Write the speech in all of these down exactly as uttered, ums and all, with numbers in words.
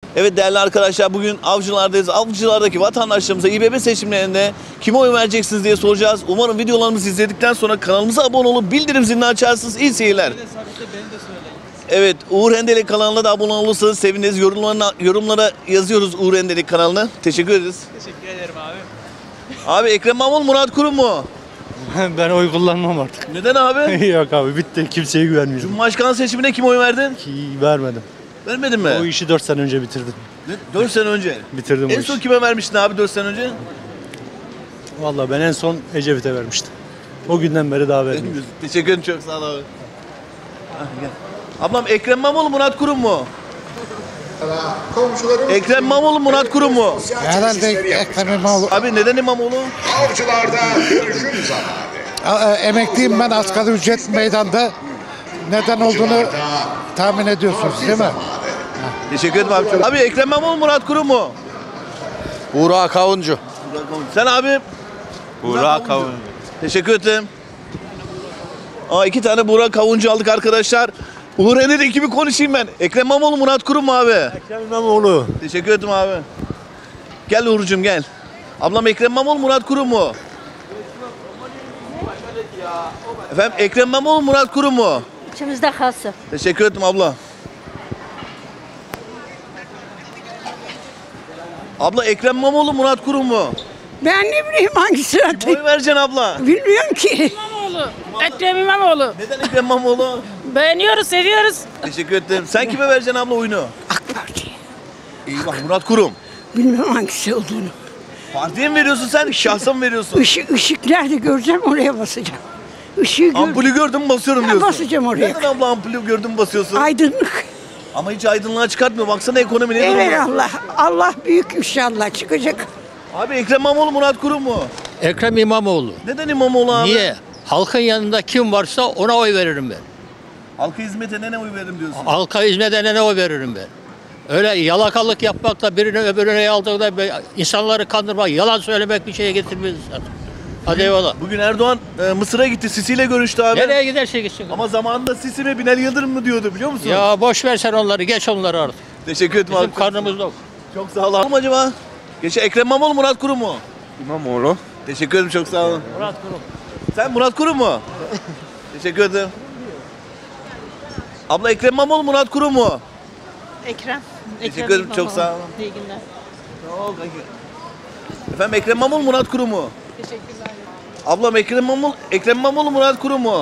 Evet değerli arkadaşlar, bugün Avcılar'dayız. Avcılar'daki vatandaşlarımıza İBB seçimlerinde kime oy vereceksiniz diye soracağız. Umarım videolarımızı izledikten sonra kanalımıza abone olup bildirim zilini açarsınız. İyi seyirler. Evet, Uğur Hendelik kanalına da abone olursanız seviniriz. Yorumlarına, yorumlara yazıyoruz Uğur Hendelik kanalına. Teşekkür ederiz. Teşekkür ederim abi. Abi Ekrem İmamoğlu, Murat Kurum mu? Ben oy kullanmam artık. Neden abi? Yok abi, bitti, kimseye güvenmiyorum. Cumhurbaşkanı seçimine kime oy verdin? Ki vermedim. Vermedin mi? O işi dört sene önce bitirdim. dört sene önce. Bitirdim En o son işi. kime vermiştin abi dört sene önce? Vallahi ben en son Ecevit'e vermiştim. O günden beri daha vermiyorum. Teşekkür ederim, çok sağ ol abi. Ah, gel. Ablam Ekrem İmamoğlu, Murat Kurum mu? Ekrem İmamoğlu, Murat Kurum mu? Herhalde Ekrem İmamoğlu. Abi neden İmamoğlu? Avcılarda görüşüm zamanı. A- e, Emekliyim ben, asgari ücret meydanda. Neden olduğunu tahmin ediyorsunuz değil mi? Teşekkür ederim abi. Abi Ekrem İmamoğlu, Murat Kurum mu? Burak Kavuncu. Sen abi? Burak Kavuncu. Teşekkür ederim. Aa, iki tane Burak Kavuncu aldık arkadaşlar. Uğur Hendelik gibi konuşayım ben. Ekrem İmamoğlu, Murat Kurum mu abi? Ekrem İmamoğlu. Teşekkür ederim abi. Gel Uğur'cum gel. Ablam Ekrem İmamoğlu, Murat Kurum mu? Efendim Ekrem İmamoğlu, Murat Kurum mu? İçimizde kalsın. Teşekkür ederim abla. Abla Ekrem İmamoğlu, Murat Kurum mu? Ben ne bileyim hangisine atayım. Oy vereceksin abla. Bilmiyorum ki. İmamoğlu. Ekrem İmamoğlu. Neden Ekrem İmamoğlu? Beğeniyoruz, seviyoruz. Teşekkür ederim. Sen kime vereceksin abla oyunu? AK Parti. İyi bak, Murat Kurum. Bilmiyorum hangisi olduğunu. Partiye mi veriyorsun sen? Şahsa mı veriyorsun? Işık, ışık nerede göreceğim oraya basacağım. Işığı gör. Ampulü gördüm basıyorum Ben diyorsun. basacağım oraya. Neden abla ampulü gördüm basıyorsun? Aydınlık. Ama hiç aydınlığa çıkartmıyor. Baksana ekonomi ne Evet durumda. Allah. Allah büyük inşallah çıkacak. Abi Ekrem İmamoğlu, Murat Kurum mu? Ekrem İmamoğlu. Neden İmamoğlu abi? Niye? Halkın yanında kim varsa ona oy veririm ben. Halka hizmet edene oy veririm diyorsun. Halka hizmet edene oy veririm ben. Öyle yalakalık yapmakla birini öbürüne aldığında insanları kandırmak, yalan söylemek bir şeye getirmez insan. Hadi eyvallah. Bugün Erdoğan e, Mısır'a gitti. Sisi ile görüştü abi. Nereye giderse gitsin. Ama zamanında Sisi mi Binali Yıldırım mı diyordu biliyor musun? Ya boş ver sen onları, geç onları artık. Teşekkür ederim Bizim abi. karnımız yok. Çok sağ ol abi. Acaba? Geçen Ekrem İmamoğlu, Murat Kurum mu? İmamoğlu. Teşekkür ederim, çok sağ olun. Murat Kurum. Sen Murat Kurum mu? Teşekkür ederim. Abla Ekrem İmamoğlu, Murat Kurum mu? Ekrem. Teşekkür ederim, çok sağ olun. İyi günler. Efendim Ekrem İmamoğlu, Murat Kurum mu? Teşekkürler. Ablam Ekrem İmamoğlu, Ekrem İmamoğlu, Murat Kurum mu?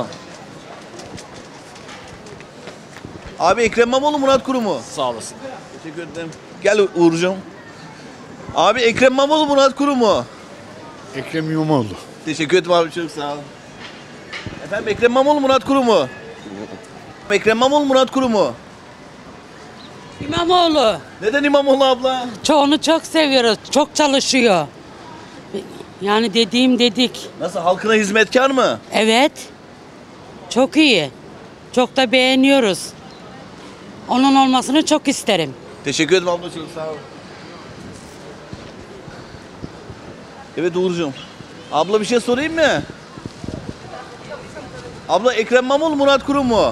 Abi Ekrem İmamoğlu, Murat Kurum mu? Sağ olasın. Teşekkür ederim. Gel Uğur'cum. Abi Ekrem İmamoğlu, Murat Kurum mu? Ekrem İmamoğlu. Teşekkür ederim abi, çok sağ olun. Efendim Ekrem İmamoğlu, Murat Kurum mu? Ekrem İmamoğlu, Murat Kurum mu? İmamoğlu. Neden İmamoğlu abla? Çoğunu çok seviyoruz. Çok çalışıyor. Yani dediğim dedik. Nasıl, halkına hizmetkar mı? Evet. Çok iyi. Çok da beğeniyoruz. Onun olmasını çok isterim. Teşekkür ederim abla, çok sağ ol. Evet Uğur'cum. Abla bir şey sorayım mı? Abla Ekrem İmamoğlu, Murat Kurum mu?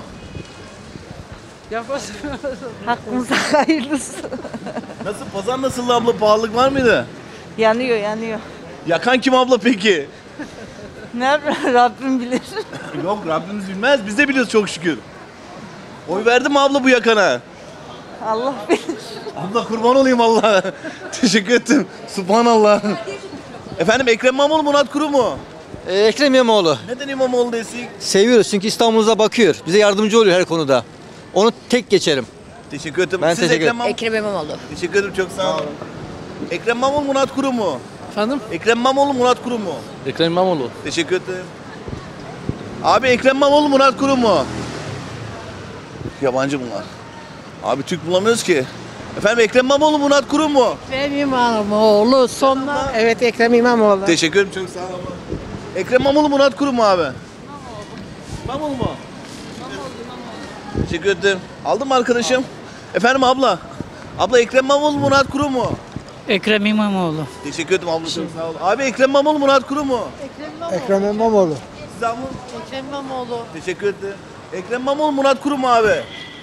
Hakkımıza hayırlısı. Nasıl, pazar nasıl abla, pahalılık var mıydı? Yanıyor yanıyor. Yakan kim abla peki? Ne yapayım, Rabbim bilir. Yok, Rabbimiz bilmez, biz de biliyoruz çok şükür. Oy verdin mi abla bu yakana? Allah bilir. Abla kurban olayım Allah. Teşekkür ettim. Subhanallah. Efendim Ekrem İmamoğlu, Murat Kurum mu? Ee, Ekrem İmamoğlu. Neden İmamoğlu desin? Seviyoruz çünkü İstanbul'umuza bakıyor. Bize yardımcı oluyor her konuda. Onu tek geçerim. Teşekkür ederim. Ben Siz teşekkür Ekrem İmamoğlu. Ekrem İmamoğlu. Teşekkür ederim, çok sağ olun. Ekrem İmamoğlu, Murat Kurum mu? Efendim? Ekrem İmamoğlu, Murat Kurum mu? Ekrem İmamoğlu. Teşekkür ederim. Abi Ekrem İmamoğlu, Murat Kurum mu? Yabancı bunlar. Abi Türk bulamıyoruz ki. Efendim Ekrem İmamoğlu, Murat Kurum mu? Ekrem İmamoğlu sonuna. Evet Ekrem İmamoğlu. Teşekkür ederim, çok sağ olun. Ekrem İmamoğlu, Murat Kurum mu abi? İmamoğlu mu? Teşekkür ederim. Aldın mı arkadaşım? Efendim abla. Abla Ekrem İmamoğlu, Murat Kurum mu? Ekrem İmamoğlu. Teşekkür ederim abla, çok sağ olun. Abi Ekrem İmamoğlu, Murat Kurum mu? Ekrem İmamoğlu. Siz abla. Ekrem İmamoğlu. Teşekkür ederim. Ekrem İmamoğlu, Murat Kurum mu abi?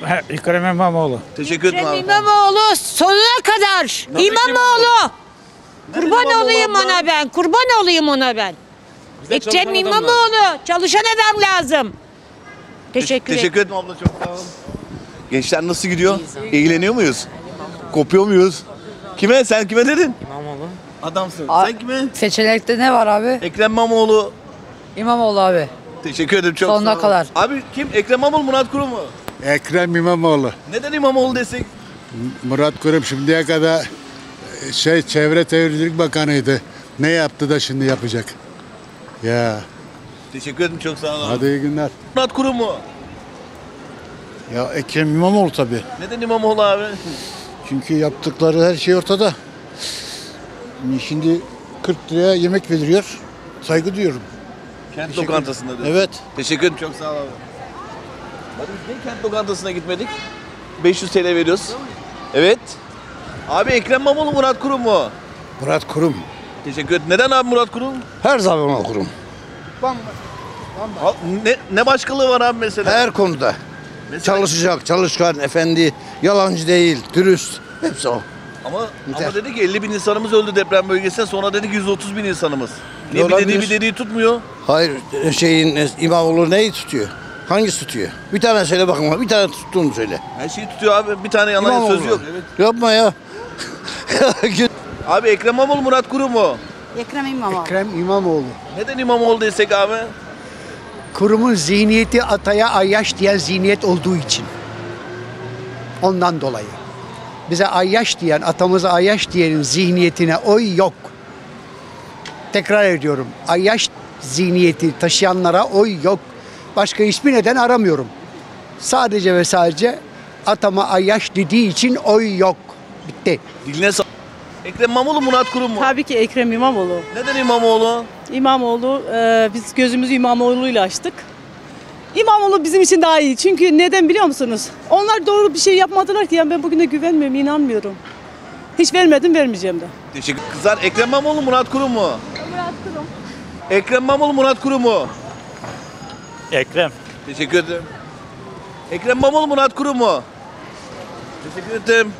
Ekrem İmamoğlu. Teşekkür ederim abi. İmamoğlu sonuna kadar. Nasıl İmamoğlu. Neden Kurban İmamoğlu olayım abla? ona ben. Kurban olayım ona ben. Bize çalışan Ekrem adam İmamoğlu. Çalışan adam lazım. Teşekkür ederim. Teşekkür ederim abla, çok sağ olun. Gençler nasıl gidiyor? İlgileniyor muyuz? Kopuyor muyuz? Kime? Sen kime dedin? İmamoğlu. Adamsın. Sen kime? Seçenekte ne var abi? Ekrem İmamoğlu. İmamoğlu abi. Teşekkür ederim, çok Sonuna sağ olun. kadar. Abi kim? Ekrem İmamoğlu, Murat Kurum mu? Ekrem İmamoğlu. Neden İmamoğlu desek? Murat Kurum şimdiye kadar şey Çevre Şehircilik Bakanıydı. Ne yaptı da şimdi yapacak? Ya. Teşekkür ederim, çok sağ olun. Hadi iyi günler. Murat Kurum mu? Ya Ekrem İmamoğlu tabii. Neden İmamoğlu abi? Çünkü yaptıkları her şey ortada. Şimdi kırk liraya yemek veriyor. Saygı duyuyorum. Kent lokantasında diyor. Evet. Teşekkür ederim, çok sağ ol abi. Hadi biz niye kent lokantasına gitmedik? beş yüz T L veriyoruz. Evet. Abi Ekrem İmamoğlu, Murat Kurum mu? Murat Kurum. Teşekkür ederim. Neden abi Murat Kurum? Her zaman okurum. Ha, Ne, ne başkalığı var abi mesela? Her konuda. Mesela- Çalışacak, çalışkan, efendi, yalancı değil, dürüst. Hepsi o. Ama, Yeter. ama dedi ki elli bin insanımız öldü deprem bölgesinde, sonra dedik yüz otuz bin insanımız. Niye bir Olabilir. dediği bir dediği tutmuyor? Hayır, şeyin İmamoğlu neyi tutuyor? Hangisi tutuyor? Bir tane söyle bakın, bir tane tuttuğunu söyle. Her şeyi tutuyor abi, bir tane yalan İmamoğlu. söz yok. Evet. Yapma ya. Abi Ekrem İmamoğlu, Murat Kurum mu? Ekrem İmamoğlu. Ekrem İmamoğlu. Neden İmamoğlu desek abi? Kurumun zihniyeti ataya ayyaş diyen zihniyet olduğu için. Ondan dolayı. Bize ayyaş diyen, atamıza ayyaş diyenin zihniyetine oy yok. Tekrar ediyorum. Ayyaş zihniyeti taşıyanlara oy yok. Başka hiçbir neden aramıyorum. Sadece ve sadece atama ayyaş dediği için oy yok. Bitti. Diline sa- Ekrem İmamoğlu, Murat Kurum mu? Tabii ki Ekrem İmamoğlu. Neden İmamoğlu? İmamoğlu, e, biz gözümüzü İmamoğlu'yla açtık. İmamoğlu bizim için daha iyi. Çünkü neden biliyor musunuz? Onlar doğru bir şey yapmadılar ki. Yani ben bugüne güvenmiyorum, inanmıyorum. Hiç vermedim, vermeyeceğim de. Teşekkür. Kızlar Ekrem İmamoğlu, Murat Kurum mu? Murat Kurum. Ekrem İmamoğlu, Murat Kurum mu? Ekrem. Teşekkür ederim. Ekrem İmamoğlu, Murat Kurum mu? Teşekkür ederim.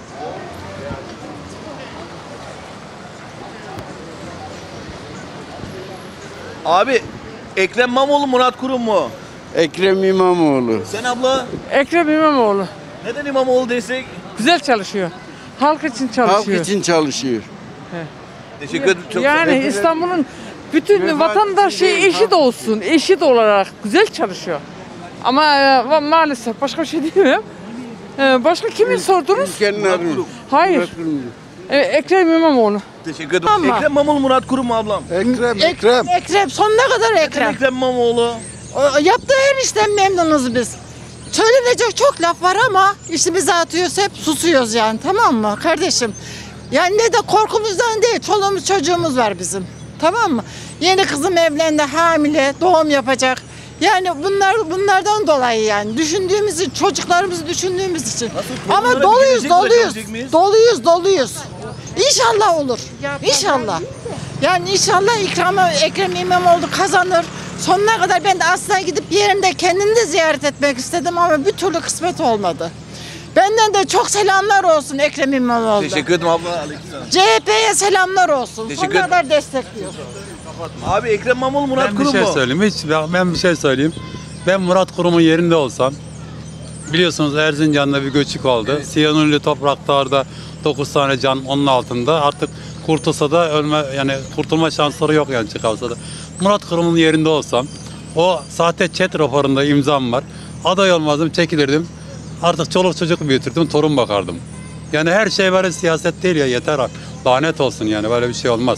Abi Ekrem İmamoğlu, Murat Kurum mu? Ekrem İmamoğlu. Sen abla Ekrem İmamoğlu. neden İmamoğlu desek? Güzel çalışıyor. Halk için Halk için çalışıyor. Teşekkür ederim. Çok Yani İstanbul'un bütün vatandaşı eşit olsun, eşit olarak güzel çalışıyor. Ama e, va- maalesef başka bir şey diyemem. E, başka kimi sordunuz? Hayır. E, Ekrem İmamoğlu. Teşekkür ederim. Ekrem İmamoğlu, Murat Kurum mu ablam? Ekrem, Ekrem. Ekrem sonuna kadar Neden Ekrem. Ekrem İmamoğlu? O- Yaptığı her işten memnunuz biz. Söylenecek çok laf var ama işte bize atıyoruz hep susuyoruz yani, tamam mı kardeşim? Yani ne de korkumuzdan değil, çoluğumuz çocuğumuz var bizim, tamam mı? Yeni kızım evlendi, hamile, doğum yapacak. Yani bunlar bunlardan dolayı yani düşündüğümüz için, çocuklarımızı düşündüğümüz için. Ama torunlara doluyuz, gidecek mi, doluyuz, bakabilecek miyiz? doluyuz, doluyuz. İnşallah olur, İnşallah. Yani inşallah ikramı Ekrem İmamoğlu kazanır. Sonuna kadar ben de aslında gidip yerimde kendini de ziyaret etmek istedim ama bir türlü kısmet olmadı. Benden de çok selamlar olsun Ekrem İmamoğlu. Teşekkür ederim abla. Aleykümselam. C H P'ye selamlar olsun. Teşekkür Sonuna ederim. kadar destekliyor. Abi Ekrem İmamoğlu, Murat Ben bir Kurum şey mu? söyleyeyim. Hiç ben bir şey söyleyeyim. Ben Murat Kurum'un yerinde olsam, biliyorsunuz Erzincan'da bir göçük oldu. Siyanürlü topraklarda dokuz tane can onun altında. Artık kurtulsa da ölme, yani kurtulma şansları yok yani çıkarsa da. Murat Kurum'un yerinde olsam, o sahte chat raporunda imzam var. Aday olmazdım, çekilirdim. Artık çoluk çocuk büyütürdüm, torun bakardım. Yani her şey böyle siyaset değil ya, yeter artık. Lanet olsun yani, böyle bir şey olmaz.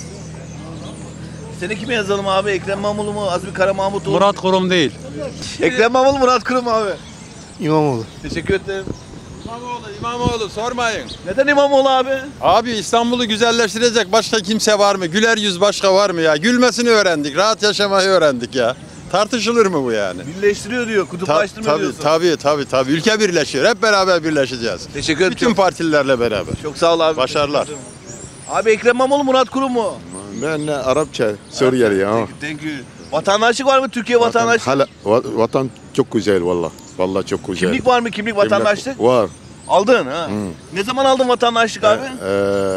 Seni kime yazalım abi? Ekrem İmamoğlu mu? Azmi Kara Mahmutoğlu mu? Murat Kurum değil. Ekrem İmamoğlu, Murat Kurum abi. İmamoğlu. Teşekkür ederim. İmamoğlu, İmamoğlu sormayın. Neden İmamoğlu abi? Abi İstanbul'u güzelleştirecek başka kimse var mı? Güler yüz başka var mı ya? Gülmesini öğrendik, rahat yaşamayı öğrendik ya. Tartışılır mı bu yani? Birleştiriyor diyor, Ta- kutuplaştırma tabii, diyorsun. tabii tabii tabii. Ülke birleşiyor. Hep beraber birleşeceğiz. Teşekkür ederim. Bütün Çok, partilerle beraber. çok sağ ol abi. Başarılar. Abi Ekrem İmamoğlu, Murat Kurum mu? Ben Arapça Suriyeli ya. Thank you. Vatandaşlık var mı? Türkiye vatandaşlığı? Hala vatan çok güzel valla. Vallahi çok güzel. Kimlik var mı? Kimlik, vatandaşlık? Var. Aldın ha. Hı. Ne zaman aldın vatandaşlık abi? Ee,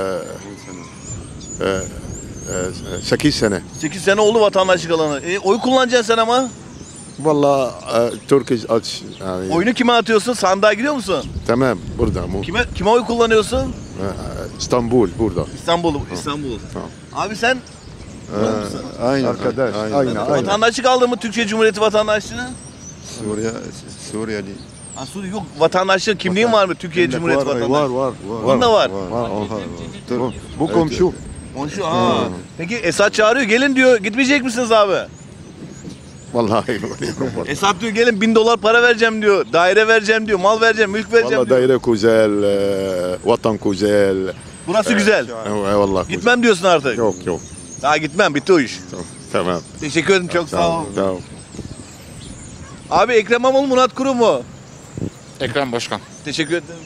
e, e, sekiz sene. sekiz sene oldu vatandaşlık alanı. E, oy kullanacaksın sen ama. Vallahi e, Turkish aç. Yani, Oyunu kime atıyorsun? Sandığa gidiyor musun? tamam burada. Bu, Kime kime oy kullanıyorsun? e, İstanbul burada. İstanbul, İstanbul. Tamam. Abi sen Ee, aynen. Arkadaş. Aynen. aynen. vatandaşlık aldın mı, Türkiye Cumhuriyeti vatandaşlığını? Suriye, Suriyeli. Ha, Suriye yok. Vatandaşlık kimliğin var mı, Türkiye Cumhuriyeti var, vatandaşı? var, var, var. Bunun da var. Var, var, var. Bu, bu komşu. Komşu ha. Peki Esat çağırıyor, gelin diyor. Gitmeyecek misiniz abi? Vallahi. Esat diyor gelin bin dolar para vereceğim diyor. Daire vereceğim diyor. Mal vereceğim, mülk vereceğim Vallahi diyor. daire güzel, e, vatan güzel. Burası güzel. Evet, vallahi Gitmem güzel. diyorsun artık. Yok yok. Daha gitmem, bitti o iş. Tamam. Teşekkür ederim, çok sağ ol. Tamam. Abi Ekrem İmamoğlu, Murat Kurum mu? Ekrem Başkan. Teşekkür ederim.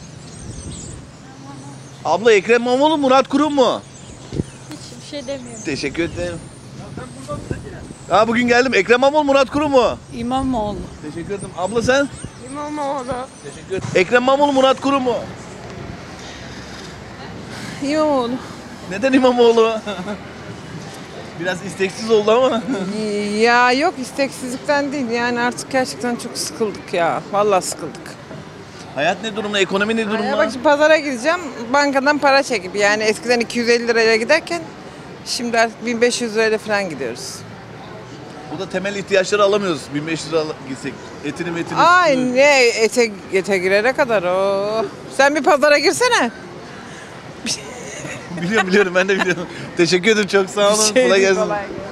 Abla Ekrem İmamoğlu, Murat Kurum mu? Hiçbir şey demiyorum. Teşekkür ederim. Ha bugün geldim. Ekrem İmamoğlu, Murat Kurum mu? İmamoğlu. Teşekkür ederim. Abla sen? İmamoğlu. Teşekkür ederim. Ekrem İmamoğlu, Murat Kurum mu? İmamoğlu. Neden İmamoğlu? Biraz isteksiz oldu ama. Ya yok, isteksizlikten değil, yani artık gerçekten çok sıkıldık ya. Vallahi sıkıldık. Hayat ne durumda? Ekonomi ne durumda? Ya bak şimdi pazara gideceğim, bankadan para çekip, yani eskiden iki yüz elli liraya giderken şimdi artık bin beş yüz lirayla falan gidiyoruz. Bu da temel ihtiyaçları alamıyoruz. bin beş yüz lira gitsek. Etini metini. Ay ne ete, ete girene kadar o. Sen bir pazara girsene. Biliyorum biliyorum, ben de biliyorum. Teşekkür ederim, çok sağ olun. Bir şey Kolay değil, gelsin. kolay gelsin.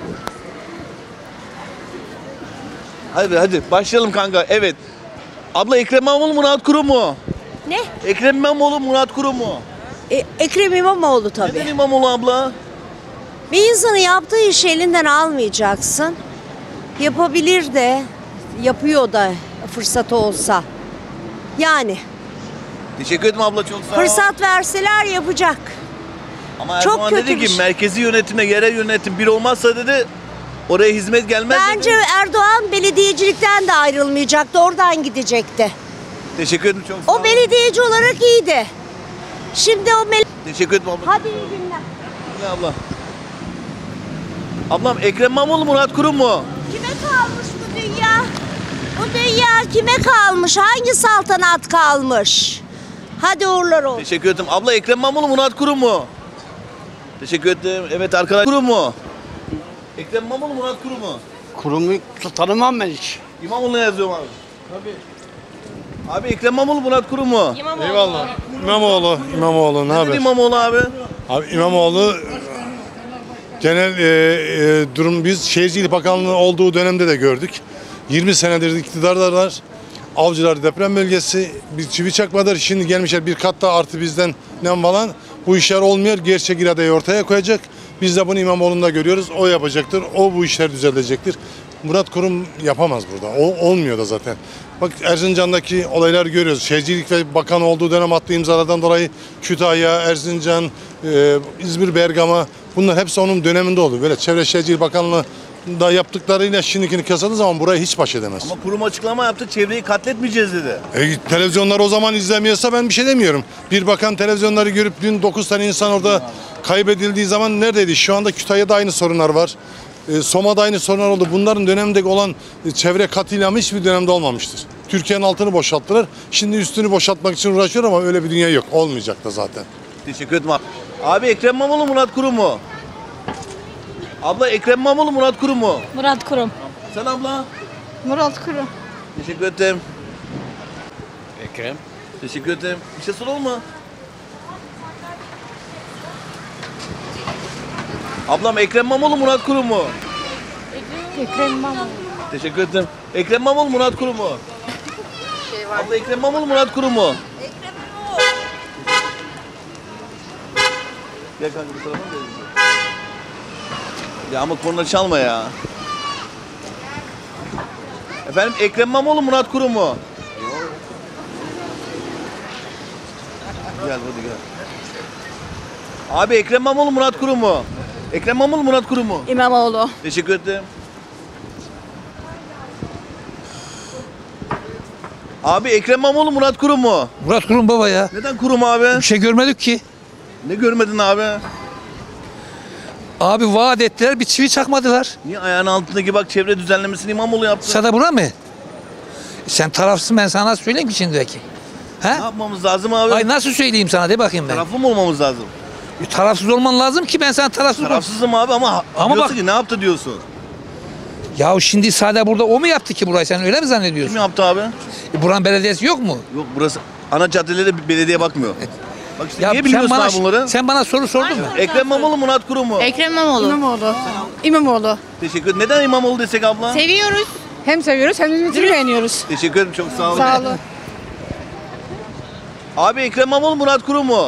Hadi hadi başlayalım kanka. Evet. Abla Ekrem İmamoğlu, Murat Kurum mu? Ne? Ekrem İmamoğlu, Murat Kurum mu? E, Ekrem İmamoğlu tabii. Neden İmamoğlu abla? Bir insanın yaptığı işi elinden almayacaksın. Yapabilir de, yapıyor da fırsatı olsa. Yani Teşekkür ederim abla, çok sağ ol. fırsat verseler yapacak. Ama çok Erdoğan kötü dedi bir ki şey. merkezi yönetimle yerel yönetim bir olmazsa dedi oraya hizmet gelmez Bence dedi. Erdoğan belediyecilikten de ayrılmayacaktı, oradan gidecekti. Teşekkür ederim, çok sağ ol. O belediyeci olarak iyiydi. Şimdi o mele... Teşekkür ederim abla. Hadi iyi günler. Ne abla? Ablam Ekrem İmamoğlu, Murat Kurum mu? Kime kalmış bu dünya? Bu dünya kime kalmış? Hangi saltanat kalmış? Hadi uğurlar olsun. Teşekkür ederim. Abla Ekrem İmamoğlu, Murat Kurum mu? Teşekkür ederim. Evet arkadaşlar. Kurum mu? Ekrem İmamoğlu, Murat Kurum mu? Kurumu tanımam ben hiç. İmamoğlu'na yazıyorum abi. Tabii. Abi Ekrem İmamoğlu, Murat Kurum mu? İmamoğlu. Eyvallah. İmamoğlu, İmamoğlu ne Neden haber? İmamoğlu abi? Abi İmamoğlu genel e, e, durum biz Şehircilik Bakanlığı olduğu dönemde de gördük. yirmi senedir iktidarlar. Avcılar deprem bölgesi bir çivi çakmadır. Şimdi gelmişler bir kat daha artı bizden ne falan. Bu işler olmuyor. Gerçek iradeyi ortaya koyacak. Biz de bunu İmamoğlu'nda görüyoruz. O yapacaktır. O bu işler düzelecektir. Murat Kurum yapamaz burada. O olmuyor da zaten. Bak Erzincan'daki olaylar görüyoruz. Şehircilik ve bakan olduğu dönem attığı imzalardan dolayı Kütahya, Erzincan, e, İzmir, Bergama bunlar hepsi onun döneminde oldu. Böyle Çevre Şehircilik Bakanlığı da yaptıklarıyla şimdikini kıyasladığı zaman burayı hiç baş edemez. Ama kurum açıklama yaptı. Çevreyi katletmeyeceğiz dedi. E, televizyonlar o zaman izlemiyorsa ben bir şey demiyorum. Bir bakan televizyonları görüp dün dokuz tane insan orada kaybedildiği zaman neredeydi? Şu anda Kütahya'da aynı sorunlar var. E, Soma'da aynı sorunlar oldu. Bunların dönemindeki olan e, çevre katliamı hiçbir dönemde olmamıştır. Türkiye'nin altını boşalttılar. Şimdi üstünü boşaltmak için uğraşıyor ama öyle bir dünya yok. Olmayacak da zaten. Teşekkür ederim abi. Abi Ekrem İmamoğlu, Murat Kurum mu? Abla Ekrem İmamoğlu, Murat Kurum mu? Murat Kurum. Sen abla? Murat Kurum. Teşekkür ederim. Ekrem. Teşekkür ederim. Bir şey soralım mı? Ablam Ekrem İmamoğlu, Murat Kurum mu? Ekrem İmamoğlu. Teşekkür ederim. Ekrem İmamoğlu, Murat Kurum mu? Şey var. Abla Ekrem İmamoğlu, Murat Kurum mu? Gel kanka bu tarafa mı gelelim? Ya ama korna çalma ya. Efendim Ekrem İmamoğlu, Murat Kurum mu? Gel hadi gel. Abi Ekrem İmamoğlu, Murat Kurum mu? Ekrem İmamoğlu, Murat Kurum mu? İmamoğlu. Teşekkür ederim. Abi Ekrem İmamoğlu, Murat Kurum mu? Murat Kurum baba ya. Neden Kurum abi? Bir şey görmedik ki. Ne görmedin abi? Abi vaat ettiler, bir çivi çakmadılar. Niye ayağının altındaki bak çevre düzenlemesini İmamoğlu yaptı? Sana buna mı? Sen tarafsın, ben sana söyleyeyim ki şimdiki. He? Ne yapmamız lazım abi? Ay nasıl söyleyeyim sana, de bakayım ben. Taraflı mı olmamız lazım? E, tarafsız olman lazım ki ben sana tarafsız ol- Tarafsızım abi ama, Ama diyorsun bak- ki ne yaptı diyorsun? Ya şimdi sade burada o mu yaptı ki burayı, sen öyle mi zannediyorsun? Kim yaptı abi? E, buranın belediyesi yok mu? Yok burası ana caddelere belediye bakmıyor. Bak işte Ya niye sen biliyorsun bana, abi bunları? sen bana soru sordun mu? Ekrem İmamoğlu, Murat Kurum mu? Ekrem İmamoğlu. İmamoğlu. İmamoğlu. Teşekkür ederim. Neden İmamoğlu desek abla? Seviyoruz. Hem seviyoruz hem de hizmetini beğeniyoruz. Teşekkür ederim, çok sağ olun. Sağ olun. Abi Ekrem İmamoğlu, Murat Kurum mu?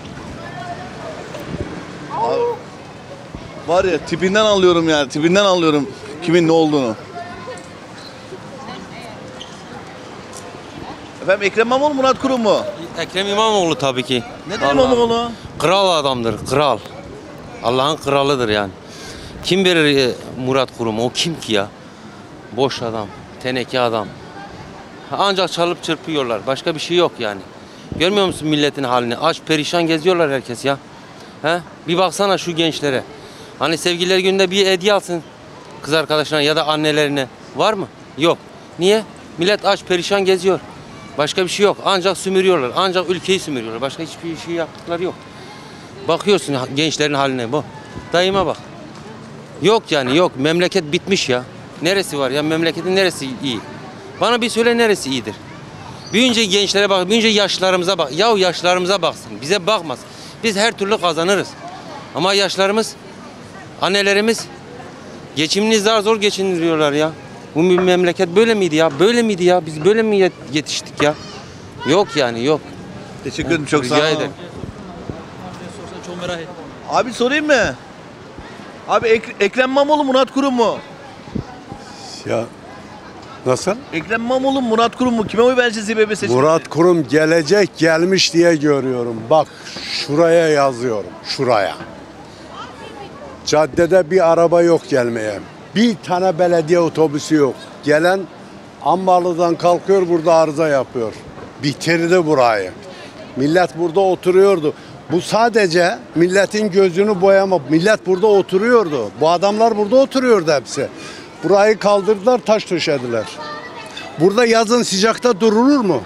Abi, var ya tipinden anlıyorum yani, tipinden anlıyorum kimin ne olduğunu. Efendim Ekrem İmamoğlu, Murat Kurum mu? Ekrem İmamoğlu tabii ki. Neden İmamoğlu? Kral adamdır, kral. Allah'ın kralıdır yani. Kim verir e, Murat Kurum'u? O kim ki ya? Boş adam, teneke adam. Ancak çalıp çırpıyorlar. Başka bir şey yok yani. Görmüyor musun milletin halini? Aç perişan geziyorlar herkes ya. He? Bir baksana şu gençlere. Hani sevgililer gününde bir hediye alsın kız arkadaşlarına ya da annelerine. Var mı? Yok. Niye? Millet aç perişan geziyor. Başka bir şey yok. Ancak sümürüyorlar. Ancak ülkeyi sümürüyorlar. Başka hiçbir şey yaptıkları yok. Bakıyorsun gençlerin haline bu. Dayıma bak. Yok yani yok. Memleket bitmiş ya. Neresi var ya? Memleketin neresi iyi? Bana bir söyle neresi iyidir? Büyünce gençlere bak. Büyünce yaşlarımıza bak. Yahu yaşlarımıza baksın. Bize bakmaz. Biz her türlü kazanırız. Ama yaşlarımız, annelerimiz geçimini zar zor geçindiriyorlar ya. Bu memleket böyle miydi ya? Böyle miydi ya? Biz böyle mi yetiştik ya? Yok yani yok. Teşekkür ederim, çok sağ Rica olun. ederim. Abi sorayım mı? Abi Ek- Ekrem İmamoğlu, Murat Kurum mu? Ya nasıl? Ekrem İmamoğlu, Murat Kurum mu? Kime oy vereceğiz İBB seçiminde? Murat Kurum gelecek gelmiş diye görüyorum. Bak şuraya yazıyorum. Şuraya. Caddede bir araba yok gelmeye. Bir tane belediye otobüsü yok. Gelen Ambarlı'dan kalkıyor burada arıza yapıyor. Bitirdi burayı. Millet burada oturuyordu. Bu sadece milletin gözünü boyama. Millet burada oturuyordu. Bu adamlar burada oturuyordu hepsi. Burayı kaldırdılar, taş döşediler. Burada yazın sıcakta durulur mu?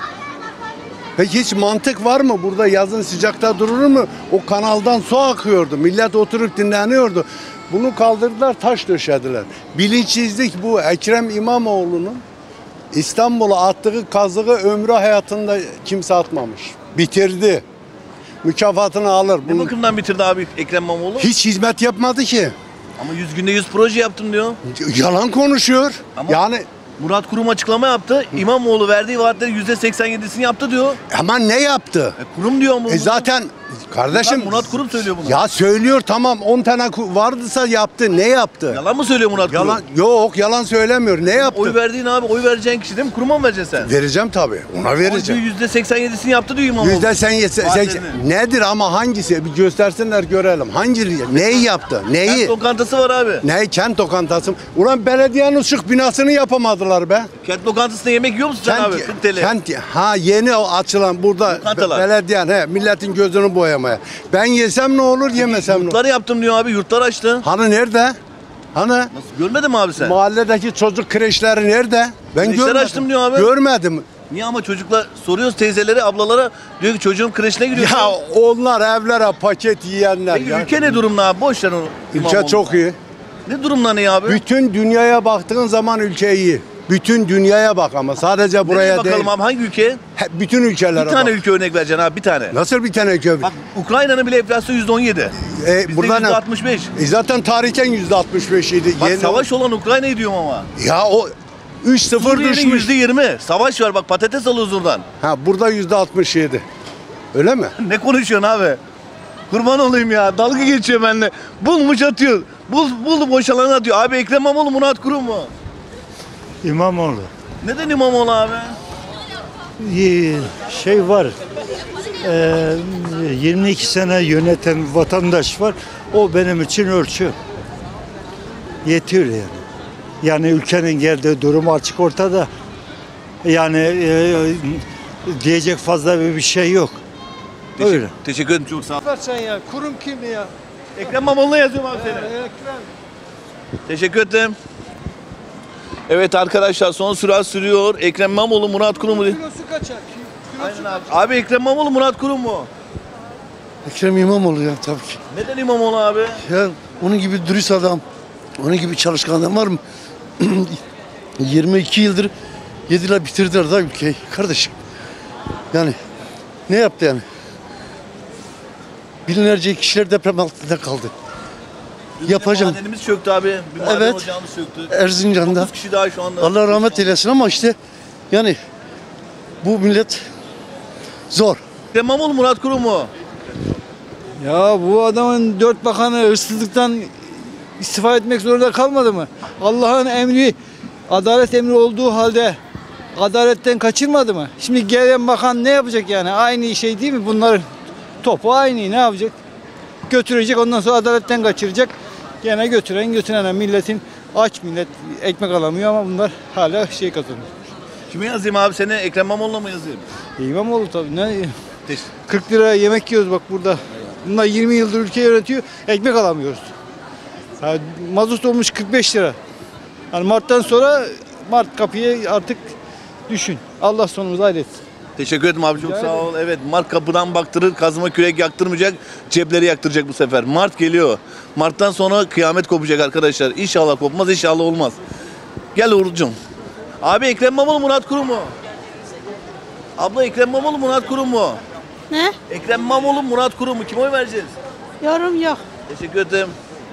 Peki hiç mantık var mı? Burada yazın sıcakta durulur mu? O kanaldan su akıyordu. Millet oturup dinleniyordu. Bunu kaldırdılar, taş döşediler. Bilinçsizlik bu. Ekrem İmamoğlu'nun İstanbul'a attığı kazığı ömrü hayatında kimse atmamış. Bitirdi. Mükafatını alır. Ne bakımdan bitirdi abi Ekrem İmamoğlu? Hiç hizmet yapmadı ki. Ama yüz günde yüz proje yaptım diyor. Yalan konuşuyor. Ama yani Murat Kurum açıklama yaptı. İmamoğlu verdiği vaatlerin yüzde seksen yedisini yaptı diyor. ama ne yaptı? E, kurum diyor mu? E zaten kardeşim Murat, Murat Kurum söylüyor bunu. ya söylüyor tamam on tane ku- vardıysa yaptı. Ne yaptı? Yalan mı söylüyor Murat Kurum? Yalan yok yalan söylemiyor. Ne yaptı? Oy verdiğin abi, oy vereceğin kişi değil mi? Kuruma mı vereceksin sen? Vereceğim tabii. Ona vereceğim. yüzde seksen yedisini yaptı diyor İmamoğlu. Yüzde sen yetse, Vaatlerini. nedir ama hangisi? Bir göstersinler görelim. Hangi neyi yaptı? Neyi? Kent lokantası var abi. Ne kent lokantası? Ulan belediyenin ışık binasını yapamadılar be. Kent lokantasında yemek yiyor musun sen abi? kırk TL. Kent, ha yeni o açılan burada Lokantalar. be- belediyen he milletin gözünü boyamaya. Ben yesem ne olur yemesem ne olur? Yurtları yaptım diyor abi, yurtlar açtı. Hani nerede? Hani? Nasıl, görmedin mi abi sen? Mahalledeki çocuk kreşleri nerede? Ben Kreşler görmedim. açtım diyor abi. Görmedim. Niye ama çocuklar soruyoruz teyzelere, ablalara, diyor ki çocuğum kreşine gidiyor. Ya onlar evlere paket yiyenler. Peki ya. ülke ne durumda abi? Boş ver onu. Ülke İmamoğlu. çok iyi. Ne durumda ne abi? Bütün dünyaya baktığın zaman ülke iyi. Bütün dünyaya bak ama sadece buraya Nereye bakalım değil. abi, hangi ülke? He, bütün ülkelere Bir tane bak. ülke örnek vereceksin abi, bir tane. Nasıl bir tane ülke? Bak Ukrayna'nın bile enflasyonu yüzde on yedi. E, Bizde burada yüzde ne? altmış beş. E zaten tarihen yüzde altmış beş idi. Bak Yeni- savaş olan Ukrayna'yı diyorum ama. Ya o üç sıfır Suriye'nin düşmüş. yüzde yirmi. Savaş var bak, patates alıyoruz oradan. Ha burada yüzde altmış yedi. Öyle mi? Ne konuşuyorsun abi? Kurban olayım ya. Dalga geçiyor benimle. Bulmuş atıyor. Bul, buldu boşalanı atıyor. Abi Ekrem İmamoğlu, Murat Kurum mu? İmamoğlu. Neden İmamoğlu abi? Ee, Şey var. e, yirmi iki sene yöneten vatandaş var. O benim için ölçü. Yetiyor yani. Yani ülkenin geldiği durum açık ortada. Yani e, diyecek fazla bir şey yok. Teşekkür, Öyle. teşekkür ederim, çok sağ ol. Sen ya kurum kim ya? Ekrem İmamoğlu'na yazıyorum abi seni. Teşekkür ederim. Evet arkadaşlar, son sürat sürüyor. Ekrem İmamoğlu, Murat Kurum mu? Kilosu kaçar? Aynen abi. Abi Ekrem İmamoğlu, Murat Kurum mu? Ekrem İmamoğlu ya tabii ki. Neden İmamoğlu abi? Ya onun gibi dürüst adam, onun gibi çalışkan adam var mı? yirmi iki yıldır yediler bitirdiler da ülkeyi kardeşim. Yani ne yaptı yani? Binlerce kişiler deprem altında kaldı. Yapacağım. Madenimiz çöktü abi. Bir maden Evet. ocağımız çöktü. Erzincan'da. dokuz kişi daha şu anda. Allah rahmet eylesin ama işte yani bu millet zor. Ekrem İmamoğlu, Murat Kurum mu? Ya bu adamın dört bakanı hırsızlıktan istifa etmek zorunda kalmadı mı? Allah'ın emri, adalet emri olduğu halde adaletten kaçırmadı mı? Şimdi gelen bakan ne yapacak yani? Aynı şey değil mi? Bunların topu aynı, ne yapacak? Götürecek, ondan sonra adaletten kaçıracak. Gene götüren götüren milletin aç millet ekmek alamıyor ama bunlar hala şey kazanıyor. Kime yazayım abi seni? Ekrem İmamoğlu'na mı yazayım? İmamoğlu tabii. Ne? kırk lira yemek yiyoruz bak burada. Bunlar yirmi yıldır ülke yönetiyor. Ekmek alamıyoruz. Yani mazot olmuş kırk beş lira. Yani Mart'tan sonra Mart kapıyı artık düşün. Allah sonumuzu hayretsin. Teşekkür ederim abi, çok sağ ol. Evet, Mart kapıdan baktırır, kazma kürek yaktırmayacak, cepleri yaktıracak bu sefer. Mart geliyor. Mart'tan sonra kıyamet kopacak arkadaşlar. İnşallah kopmaz, inşallah olmaz. Gel Uğur'cum. Abi Ekrem İmamoğlu, Murat Kurum mu? Abla Ekrem İmamoğlu, Murat Kurum mu? Ne? Ekrem İmamoğlu, Murat Kurum mu? Kime oy vereceğiz? Yorum yok. Teşekkür ederim.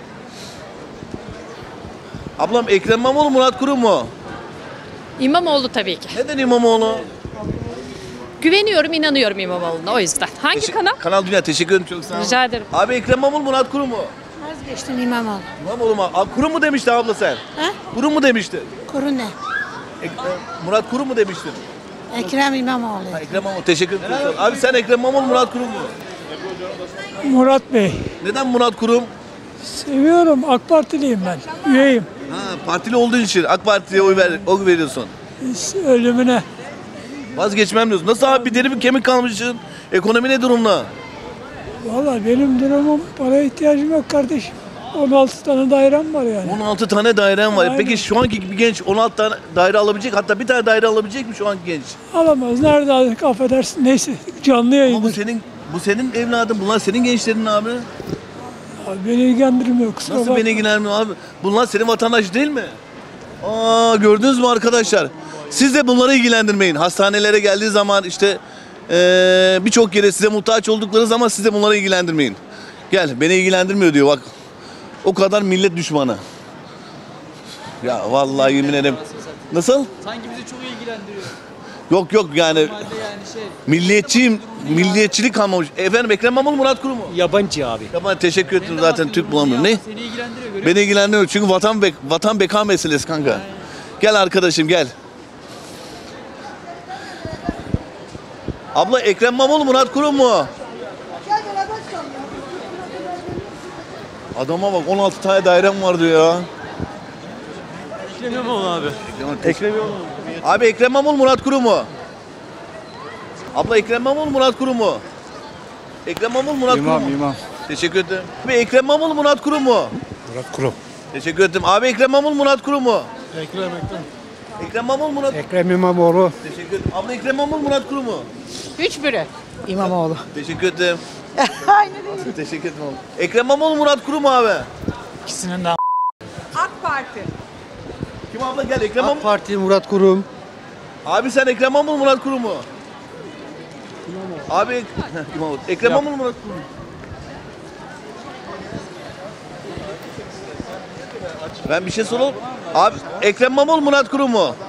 Ablam Ekrem İmamoğlu, Murat Kurum mu? İmamoğlu tabii ki. Neden İmamoğlu? Güveniyorum, inanıyorum İmamoğlu'na o yüzden. Hangi Teşe- kanal? Kanal Dünya, teşekkür ederim, çok sağ ol. Rica ederim. Abi Ekrem İmamoğlu, Murat Kurum mu? Vazgeçtim İmamoğlu. İmamoğlu mu? Abi, Kurum mu demişti abla sen? He? Kurum mu demişti? Kuru ne? Ek- Murat Kurum mu demiştin? Ekrem İmamoğlu. Ha, Ekrem İmamoğlu, teşekkür ederim. Abi sen Ekrem İmamoğlu, Murat Kurum mu? Murat Bey. Neden Murat Kurum? Seviyorum. AK Partiliyim ben. Üyeyim. Ha, partili olduğun için AK Parti'ye oy, ver, oy veriyorsun. Ölümüne. Vazgeçmem diyorsun. Nasıl abi, bir deri bir kemik kalmışsın? Ekonomi ne durumda? Valla benim durumum, para ihtiyacım yok kardeşim. on altı tane dairem var yani. on altı tane dairem var. Aynen. Peki şu anki bir genç on altı tane daire alabilecek, hatta bir tane daire alabilecek mi şu anki genç? Alamaz. Nerede aldık, affedersin. Neyse, canlı yayın. Ama bu senin bu senin evladın. Bunlar senin gençlerin abi. Abi beni ilgilendirmiyor, kusura Nasıl bakma. beni ilgilenmiyor abi? Bunlar senin vatandaş değil mi? Aa, gördünüz mü arkadaşlar? Siz de bunları ilgilendirmeyin. Hastanelere geldiği zaman işte eee, birçok yere size muhtaç oldukları zaman siz de bunları ilgilendirmeyin. Gel, beni ilgilendirmiyor diyor bak. O kadar millet düşmanı. Ya vallahi yemin ederim. Nasıl? Sanki bizi çok ilgilendiriyor. Yok yok yani Normalde yani şey. milliyetçiyim, milliyetçilik kalmamış. Efendim Ekrem İmamoğlu, Murat Kurum mu? Yabancı abi. Tamam, teşekkür ederim, zaten Türk bulamıyorum. Ne? Seni ilgilendiriyor görüyor Beni ilgilendiriyor çünkü vatan bek vatan beka meselesi kanka. Gel arkadaşım gel. Abla Ekrem İmamoğlu, Murat Kurum mu? Adama bak, on altı tane dairem var diyor ya. Ekrem İmamoğlu abi. Ekrem İmamoğlu. Abi Ekrem İmamoğlu, Murat Kurum mu? Abla Ekrem İmamoğlu, Murat Kurum mu? Ekrem İmamoğlu, Murat Kurum mu? İmam, imam. Teşekkür ederim. Abi Ekrem İmamoğlu, Murat Kurum mu? Murat Kurum. Teşekkür ederim. Abi Ekrem İmamoğlu, Murat Kurum mu? Ekrem, Ekrem. Ekrem İmamoğlu, Murat Ekrem İmamoğlu. Teşekkür ederim. Abla Ekrem İmamoğlu, Murat Kurum mu? Üç biri. İmamoğlu. Teşekkür ederim. Teşekkür ederim abi. Ekrem İmamoğlu, Murat Kurum mu abi? İkisinin de AK Parti. Kim abla, gel Ekrem İmamoğlu. AK Parti Murat Kurum. Abi sen Ekrem İmamoğlu, Murat Kurum mu? Abi İmamoğlu. Ekrem İmamoğlu, Murat Kurum mu? Ben bir şey soralım. Abi Ekrem İmamoğlu, Murat Kurum mu?